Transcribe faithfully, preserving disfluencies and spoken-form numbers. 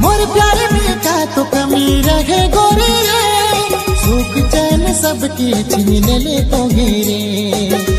मोर प्यारे में का तो कमी रहे गोरी रे, सुख चैन सबके छीन ले तो गिरे।